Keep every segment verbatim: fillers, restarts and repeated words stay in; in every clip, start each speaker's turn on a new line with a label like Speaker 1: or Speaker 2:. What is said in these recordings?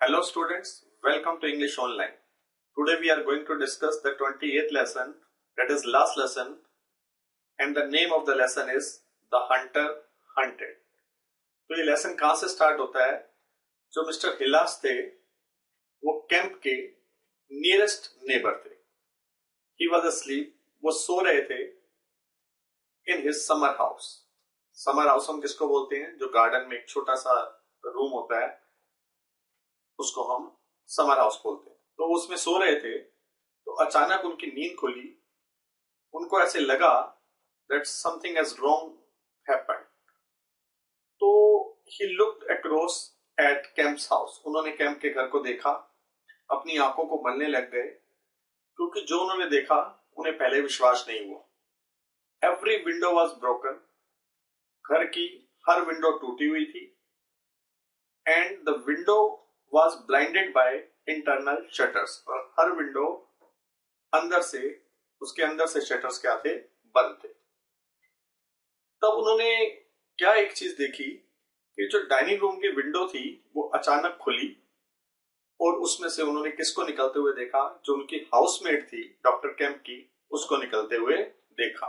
Speaker 1: Hello students, welcome to English Online. Today we are going to discuss the twenty-eighth lesson, that is last lesson, and the name of the lesson is The Hunter Hunted. तो ये lesson कहाँ से start होता है? जो mister हिलास थे वो Kemp के नियरेस्ट नेबर थे. He was asleep, वो सो रहे थे in his summer house. Summer house हम किसको बोलते हैं? जो गार्डन में एक छोटा सा रूम होता है उसको हम समर हाउस बोलते हैं. तो उसमें सो रहे थे तो अचानक उनकी नींद खुली. उनको ऐसे लगा that something has wrong happened. तो he looked across at Kemp's house. उन्होंने कैंप के घर को देखा, अपनी आंखों को मलने लग गए क्योंकि जो उन्होंने देखा उन्हें पहले विश्वास नहीं हुआ. Every window was broken. घर की हर विंडो टूटी हुई थी. And the window was blinded by internal shutters. और हर विंडो अंदर से उसके अंदर से शटर्स क्या थे? बंद थे. तब उन्होंने क्या एक चीज देखी कि जो डाइनिंग रूम की विंडो थी वो अचानक खुली और उसमें से उन्होंने किसको निकलते हुए देखा? जो उनकी हाउसमेट थी डॉक्टर कैंप की, उसको निकलते हुए देखा.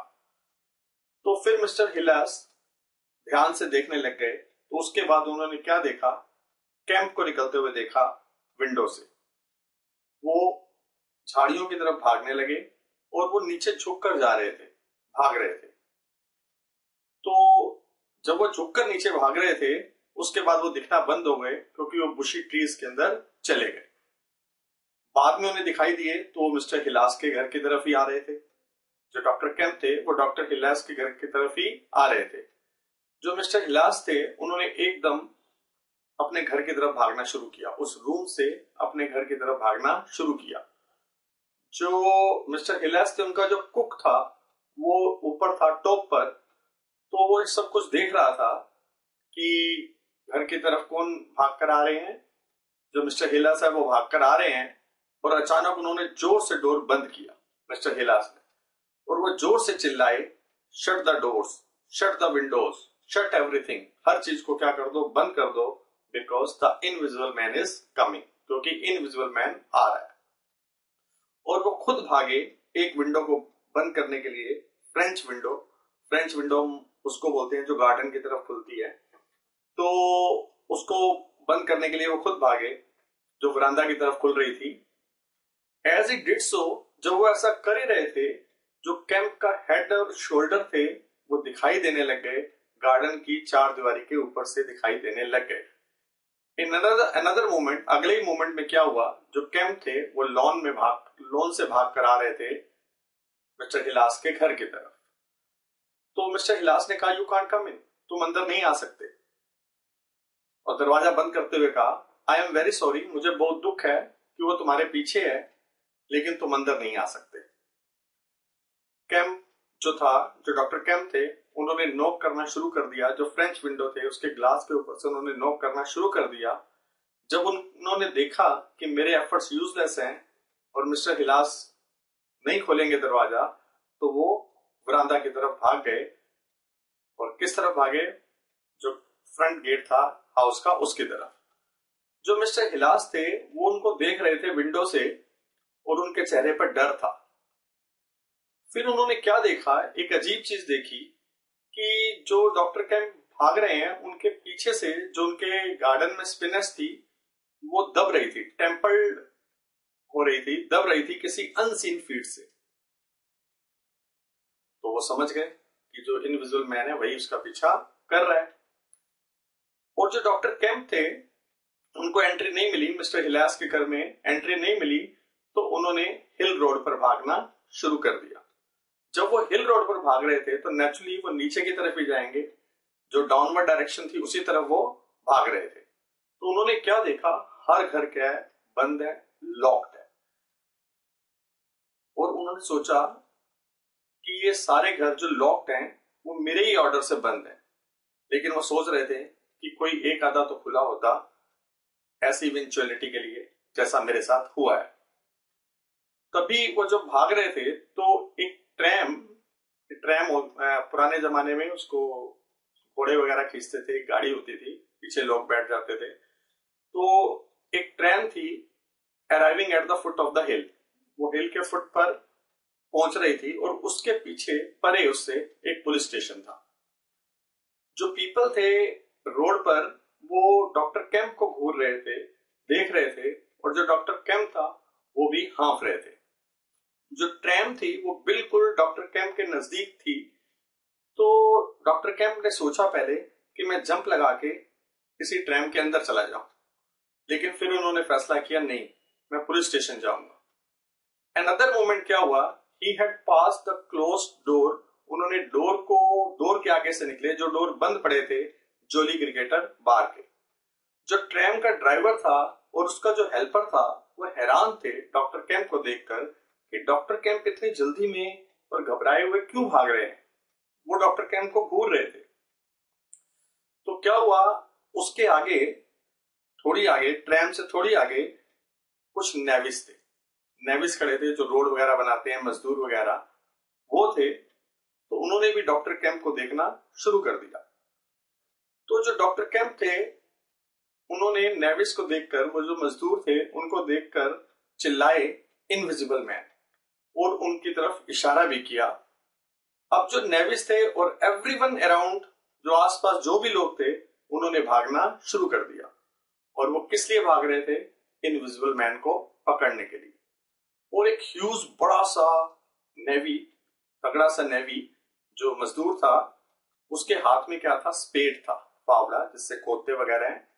Speaker 1: तो फिर मिस्टर हिलास ध्यान से देखने लग गए. तो उसके बाद उन्होंने क्या देखा? कैंप को निकलते हुए देखा विंडो से. वो झाड़ियों की तरफ भागने लगे और वो नीचे झुककर जा रहे थे, भाग रहे थे. तो जब वो झुककर नीचे भाग रहे थे उसके बाद वो दिखना बंद हो गए क्योंकि वो बुशी ट्रीज के अंदर चले गए. बाद में उन्हें दिखाई दिए तो वो मिस्टर हिलास के घर की तरफ ही आ रहे थे. जो डॉक्टर कैंप थे वो डॉक्टर हिलास के घर की तरफ ही आ रहे थे. जो मिस्टर हिलास थे उन्होंने एकदम अपने घर की तरफ भागना शुरू किया. उस रूम से अपने घर की तरफ भागना शुरू किया. जो मिस्टर हिलास थे उनका जो कुक था वो ऊपर था टॉप पर. तो वो सब कुछ देख रहा था कि घर की तरफ कौन भागकर आ रहे हैं. जो मिस्टर हिलास है वो भागकर आ रहे हैं और अचानक उन्होंने जोर से डोर बंद किया मिस्टर हिलास ने. और वो जोर से चिल्लाए, shut the doors, shut the windows, shut everything. हर चीज को क्या कर दो? बंद कर दो. Because the invisible man is coming. क्योंकि इनविजिबल मैन आ रहा है. और वो खुद भागे एक विंडो को बंद करने के लिए. फ्रेंच विंडो, फ्रेंच विंडो उसको बोलते हैं जो गार्डन की तरफ खुलती है. तो उसको बंद करने के लिए वो खुद भागे जो वरांदा की तरफ खुल रही थी. एज ही डिड सो, जब वो ऐसा कर ही रहे थे, जो कैंप का हेड और शोल्डर थे वो दिखाई देने लग गए. गार्डन की चार दीवारी के ऊपर से दिखाई देने लग गए. इन अनदर मोमेंट, अगले ही मोमेंट में क्या हुआ? जो कैंप थे वो लॉन में भाग लॉन से भाग कर आ रहे थे मिस्टर हिलास के घर की तरफ. तो मिस्टर हिलास ने कहा, यू कांट कम इन, तुम अंदर नहीं आ सकते. और दरवाजा बंद करते हुए कहा, आई एम वेरी सॉरी, मुझे बहुत दुख है कि वो तुम्हारे पीछे है लेकिन तुम अंदर नहीं आ सकते. कैंप जो था, जो डॉक्टर कैंप थे, उन्होंने नॉक करना शुरू कर दिया. जो फ्रेंच विंडो थे उसके ग्लास के ऊपर से उन्होंने नॉक करना शुरू कर दिया. जब उन्होंने देखा कि मेरे एफर्ट्स यूजलेस हैं और मिस्टर हिलास नहीं खोलेंगे दरवाजा, तो वो वरांदा की तरफ भाग गए. और किस तरफ भागे? जो फ्रंट गेट था हाउस का उसकी तरफ. जो मिस्टर हिलास थे वो उनको देख रहे थे विंडो से और उनके चेहरे पर डर था. फिर उन्होंने क्या देखा? एक अजीब चीज देखी कि जो डॉक्टर कैंप भाग रहे हैं उनके पीछे से जो उनके गार्डन में स्पिनर्स थी वो दब रही थी, टेम्पल्ड हो रही थी, दब रही थी किसी अनसीन फीट से. तो वो समझ गए कि जो इनविजिबल मैन है वही उसका पीछा कर रहा है. और जो डॉक्टर कैंप थे उनको एंट्री नहीं मिली, मिस्टर हिलास के घर में एंट्री नहीं मिली. तो उन्होंने हिल रोड पर भागना शुरू कर दिया. जब वो हिल रोड पर भाग रहे थे तो नेचुरली वो नीचे की तरफ ही जाएंगे. जो डाउनवर्ड डायरेक्शन थी उसी तरफ वो भाग रहे थे. तो उन्होंने क्या देखा? हर घर क्या है? बंद है, लॉक्ड है. और उन्होंने सोचा कि ये सारे घर जो लॉक्ड हैं वो मेरे ही ऑर्डर से बंद है. लेकिन वो सोच रहे थे कि कोई एक आधा तो खुला होता ऐसी इवेंचुअलिटी के लिए, जैसा मेरे साथ हुआ है. तभी वो जब भाग रहे थे तो एक ट्रैम ट्रैम पुराने जमाने में उसको घोड़े वगैरह खींचते थे, गाड़ी होती थी, पीछे लोग बैठ जाते थे. तो एक ट्रेन थी arriving at the foot of the hill, वो हिल के फुट पर पहुंच रही थी और उसके पीछे परे उससे एक पुलिस स्टेशन था। जो पीपल थे रोड पर वो डॉक्टर केम्प को घूर रहे थे, देख रहे थे, और जो डॉक्टर केम्प था वो भी हाँफ रहे थे। जो ट्रैम थी वो बिल्कुल डॉक्टर केम्प के नजदीक थी, तो डॉक्टर केम्प ने सोचा पहले कि मैं जंप लगा के किसी ट्रैम के अंदर चला जाऊं, लेकिन फिर उन्होंने फैसला किया नहीं, मैं पुलिस स्टेशन जाऊंगा। अनदर मोमेंट क्या हुआ, he had pass the closed door, उन्होंने डोर को डोर के आगे से निकले, जो डोर बंद पड़े थे जोली क्रिकेटर बार के। जो ट्रैम का ड्राइवर था और उसका जो हेल्पर था वो हैरान थे डॉक्टर केम्प को देखकर कि डॉक्टर केम्प इतनी जल्दी में और घबराए हुए क्यों भाग रहे हैं। वो डॉक्टर केम्प को घूर रहे थे। तो क्या हुआ, उसके आगे थोड़ी आगे, ट्रैम से थोड़ी आगे कुछ नेविस थे, नेविस खड़े थे जो रोड वगैरह बनाते हैं, मजदूर वगैरह वो थे। तो उन्होंने भी डॉक्टर केम्प को देखना शुरू कर दिया। तो जो डॉक्टर केम्प थे उन्होंने नेविस को देखकर, वो जो मजदूर थे उनको देखकर चिल्लाए इनविजिबल मैन, और उनकी तरफ इशारा भी किया। अब जो नेविस थे और एवरीवन अराउंड, जो आसपास जो भी लोग थे, उन्होंने भागना शुरू कर दिया। और वो किस लिए भाग रहे थे? इनविजिबल मैन को पकड़ने के लिए। और एक ह्यूज बड़ा सा नेवी, तगड़ा सा नेवी जो मजदूर था, उसके हाथ में क्या था? स्पेड था, फावड़ा जिससे खोदते वगैरह हैं।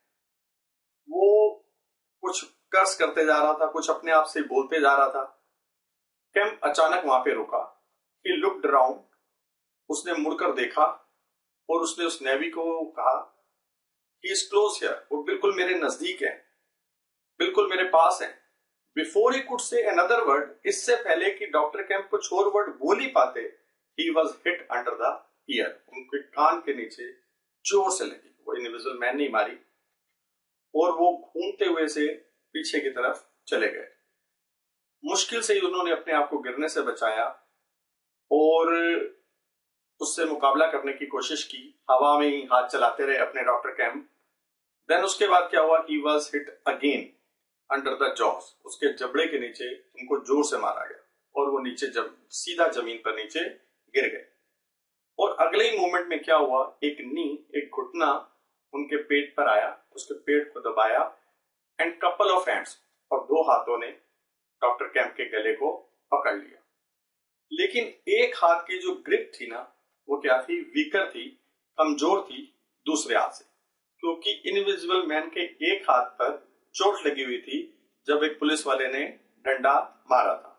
Speaker 1: वो कुछ कर्स करते जा रहा था, कुछ अपने आप से बोलते जा रहा था। केम्प अचानक वहां पे रुका। ही लुक्ड अराउंड, उसने मुड़कर देखा और उसने उस नेवी को कहा ही इज क्लोज हियर, वो बिल्कुल मेरे नजदीक है, बिल्कुल मेरे पास है। Before he could say another word, इससे पहले कि डॉक्टर केम्प कुछ और वर्ड बोल ही पाते, he was hit under the ear, उनके कान के नीचे जोर से लगी। वो इनविजिबल मैन नहीं मारी और वो घूमते हुए से पीछे की तरफ चले गए। मुश्किल से ही उन्होंने अपने आप को गिरने से बचाया और उससे मुकाबला करने की कोशिश की, हवा में ही हाथ चलाते रहे अपने डॉक्टर केम्प। देन उसके बाद क्या हुआ, he was hit again under the jaws, उसके जबड़े के नीचे उनको जोर से मारा गया और वो नीचे जब सीधा जमीन पर नीचे गिर गए। और अगले ही मोमेंट में क्या हुआ, एक नी, एक घुटना उनके पेट पर आया, उसके पेट को दबाया, एंड कपल ऑफ हैंड्स, और दो हाथों ने डॉक्टर केम्प के गले को पकड़ लिया। लेकिन एक हाथ की जो ग्रिप थी ना, वो क्या थी? वीकर थी, कमजोर थी दूसरे हाथ से, क्योंकि इनविजिबल मैन के एक हाथ पर चोट लगी हुई थी जब एक पुलिस वाले ने डंडा मारा था।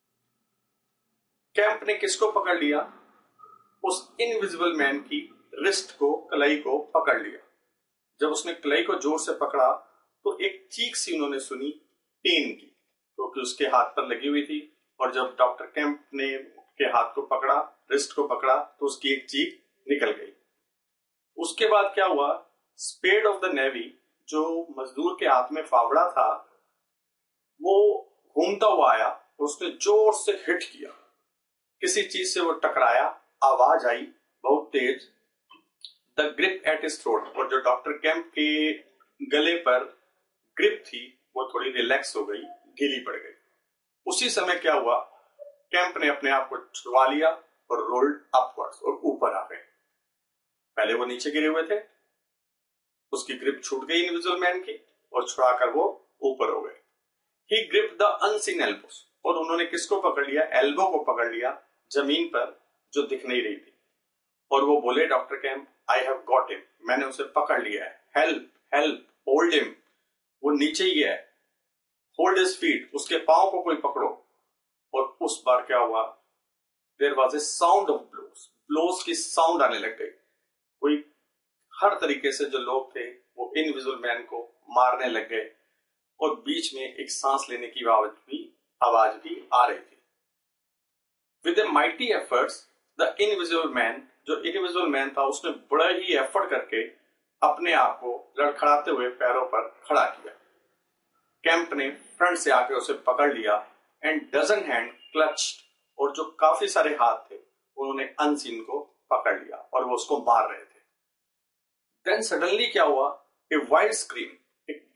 Speaker 1: केम्प ने किसको पकड़ लिया? उस इनविजिबल मैन की रिस्ट को, कलाई को पकड़ लिया। जब उसने कलाई को जोर से पकड़ा तो एक चीख सी उन्होंने सुनी पेन की, क्योंकि उसके हाथ पर लगी हुई थी। और जब डॉक्टर केम्प ने के हाथ को पकड़ा, रिस्ट को पकड़ा, तो उसकी एक चीख निकल गई। उसके बाद क्या हुआ, स्पेड ऑफ द नेवी, जो मजदूर के हाथ में फावड़ा था, वो घूमता हुआ आया और उसने जोर से हिट किया, किसी चीज से वो टकराया, आवाज आई बहुत तेज, the grip at his throat, और जो डॉक्टर केम्प के गले पर ग्रिप थी वो थोड़ी रिलैक्स हो गई, ढीली पड़ गई। उसी समय क्या हुआ, केम्प ने अपने आप को छुड़वा लिया और रोल्ड अपवर्ड्स, और ऊपर आ गए। पहले वो नीचे गिरे हुए थे, उसकी ग्रिप छूट गई इनविजिबल मैन की, और छुड़ाकर वो ऊपर हो गए। He grip the unseen elbows, और उन्होंने किसको पकड़ लिया? एल्बो को पकड़ लिया, जमीन पर जो दिख नहीं रही थी। और वो बोले, doctor Kemp, I have got him, मैंने उसे पकड़ लिया है, हेल्प हेल्प, होल्ड हिम, वो नीचे ही है, होल्ड हिज फीट, उसके पांव को कोई पकड़ो। और उस बार क्या हुआ, there was a sound of blows, blows की साउंड आने लग गई। कोई हर तरीके से जो लोग थे वो इनविजिबल मैन को मारने लग गए, और बीच में एक सांस लेने की आवाज भी आवाज भी आ रही थी। With a mighty efforts, the invisible man, जो इनविजिबल मैन था, उसने बड़ा ही एफर्ट करके अपने आप को लड़खड़ाते हुए पैरों पर खड़ा किया। केम्प ने फ्रंट से आके उसे पकड़ लिया एंड डजन हैंड क्लच्ड, और जो काफी सारे हाथ थे उन्होंने अनसीन को पकड़ लिया और वो उसको मार रहे थे। देन सडनली क्या हुआ, ए वाइल्ड स्क्रीम, एक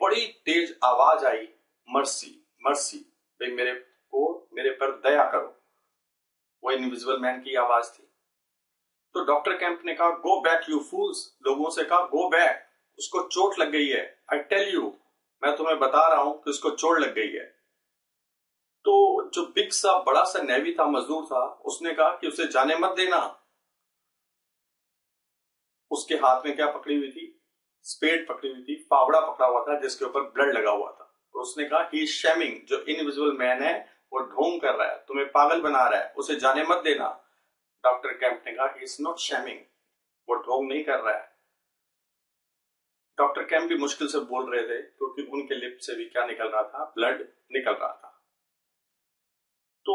Speaker 1: बड़ी तेज आवाज आई, मर्सी मर्सी, भाई मेरे को मेरे पर दया करो। वो इनविजिबल मैन की आवाज थी। तो डॉक्टर कैंप ने कहा गो बैक यू फूल्स, लोगों से कहा गो बैक, उसको चोट लग गई है। आई टेल यू, मैं तुम्हें बता रहा हूं कि उसको चोट लग गई है। तो जो बिग सा बड़ा सा नेवी था, मजदूर था, उसने कहा कि उसे जाने मत देना। उसके हाथ में क्या पकड़ी हुई थी? स्पेड पकड़ी हुई थी, फावड़ा पकड़ा हुआ था जिसके ऊपर ब्लड लगा हुआ था। तो उसने कहा ही शेमिंग, जो इनविजिबल मैन है वो ढोंग कर रहा है, तुम्हें पागल बना रहा है, उसे जाने मत देना। डॉक्टर कैंप ने कहा ही इज नॉट शेमिंग, वो ढोंग नहीं कर रहा है। डॉक्टर कैंप भी मुश्किल से बोल रहे थे क्योंकि उनके लिप से भी क्या निकल रहा था? ब्लड निकल रहा था। तो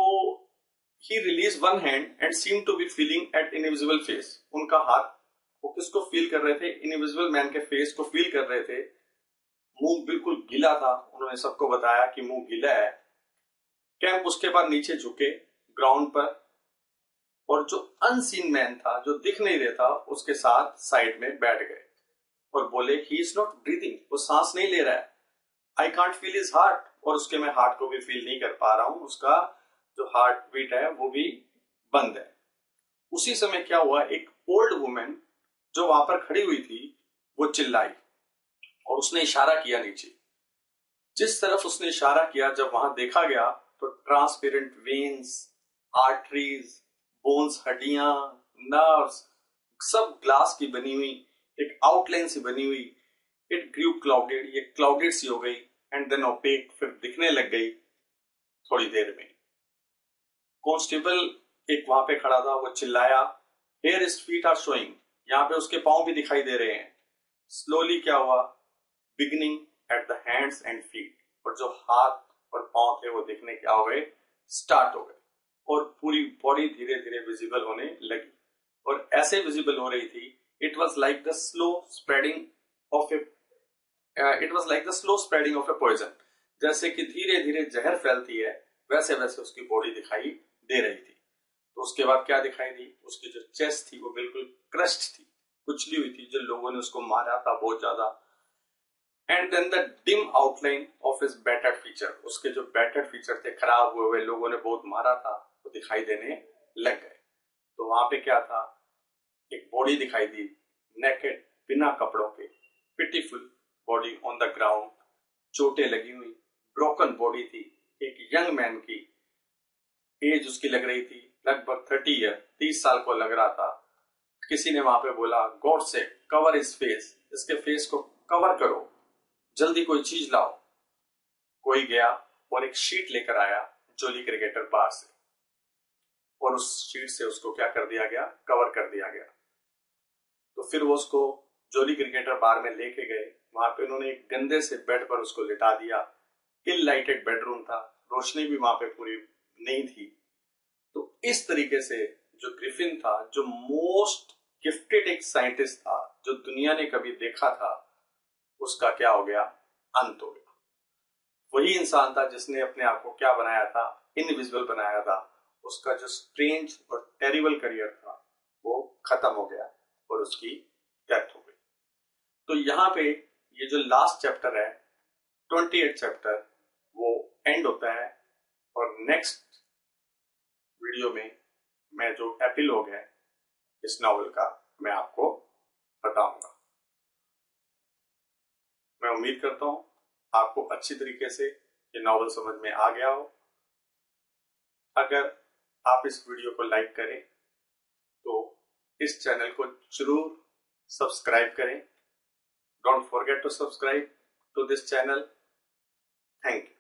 Speaker 1: he release one hand and seem to be feeling at invisible face. उनका हाथ वो किसको फील कर रहे थे? इनविजिबल मैन के फेस को फील कर रहे थे। मुंह बिल्कुल गीला था, उन्होंने सबको बताया कि मुंह गीला है। कैंप उसके बाद नीचे झुके ग्राउंड पर, और जो अनसीन मैन था, जो दिख नहीं देता, उसके साथ साइड में बैठ गए और बोले ही इज नॉट ब्रीदिंग, वो सांस नहीं ले रहा है। I can't feel his heart, और उसके मैं हार्ट को भी फील नहीं कर पा रहा हूं, उसका जो हार्ट बीट है वो भी बंद है। उसी समय क्या हुआ, एक ओल्ड वुमेन जो वहां पर खड़ी हुई थी वो चिल्लाई और उसने इशारा किया नीचे। जिस तरफ उसने इशारा किया, जब वहां देखा गया तो ट्रांसपेरेंट वेन्स, आर्टरीज, बोन्स, हड्डियां, नर्व्स, सब ग्लास की बनी हुई, एक आउटलाइन सी बनी हुई। इट ग्रू क्लाउडेड, ये क्लाउडेड सी हो गई, एंड देन ओपेक, फिर दिखने लग गई थोड़ी देर में। कांस्टेबल एक वहां पे खड़ा था, वो चिल्लाया here his feet are showing, यहाँ पे उसके पांव भी दिखाई दे रहे हैं। स्लोली क्या हुआ, beginning at the hands and feet, और जो हाथ और पांव थे वो दिखने क्या हो गए, स्टार्ट हो गए, और पूरी बॉडी धीरे धीरे विजिबल होने लगी। और ऐसे विजिबल हो रही थी, it was like the slow spreading of a it was like the slow spreading of a poison, जैसे कि धीरे धीरे जहर फैलती है, वैसे वैसे उसकी बॉडी दिखाई दे रही थी। तो उसके बाद क्या दिखाई दी, उसकी जो चेस्ट थी वो बिल्कुल क्रश्ड थी, कुचली हुई थी, जो लोगों ने उसको मारा था बहुत ज्यादा। And then the dim outline of his battered feature, उसके जो बैटर्ड फीचर थे, खराब हुए हुए, लोगों ने बहुत मारा था, वो दिखाई देने लग गए। तो वहां पे क्या था, एक बॉडी दिखाई दी, नेकेड, बिना कपड़ों के, pitiful body on the ground, चोटें लगी हुई, ब्रोकन बॉडी थी। एक यंग मैन की एज उसकी लग रही थी लगभग थर्टी ईयर, तीस साल को लग रहा था। किसी ने वहां पे बोला God's sake cover his face, इसके फेस को कवर करो, जल्दी कोई चीज लाओ। कोई गया और एक शीट लेकर आया जोली क्रिकेटर बार से, और उस शीट से उसको क्या कर दिया गया, कवर कर दिया गया। तो फिर वो उसको जोली क्रिकेटर बार में लेके गए। वहां पे उन्होंने एक गंदे से बेड पर उसको लिटा दिया। इल लाइटेड बेडरूम था, रोशनी भी वहां पे पूरी नहीं थी। तो इस तरीके से जो ग्रिफिन था, जो मोस्ट गिफ्टेड एक साइंटिस्ट था जो दुनिया ने कभी देखा था, उसका क्या हो गया, अंत हो गया। वही इंसान था जिसने अपने आप को क्या बनाया था, इनविजिबल बनाया था। उसका जो स्ट्रेंज और टेरिबल करियर था वो खत्म हो गया और उसकी डेथ हो गई। तो यहाँ पे ये जो लास्ट चैप्टर है, अट्ठाईसवां चैप्टर, वो एंड होता है। और नेक्स्ट वीडियो में मैं जो एपिलॉग है इस नॉवल का मैं आपको बताऊंगा। मैं उम्मीद करता हूं आपको अच्छी तरीके से ये नॉवल समझ में आ गया हो। अगर आप इस वीडियो को लाइक करें तो इस चैनल को जरूर सब्सक्राइब करें। Don't forget to subscribe to this channel. Thank you.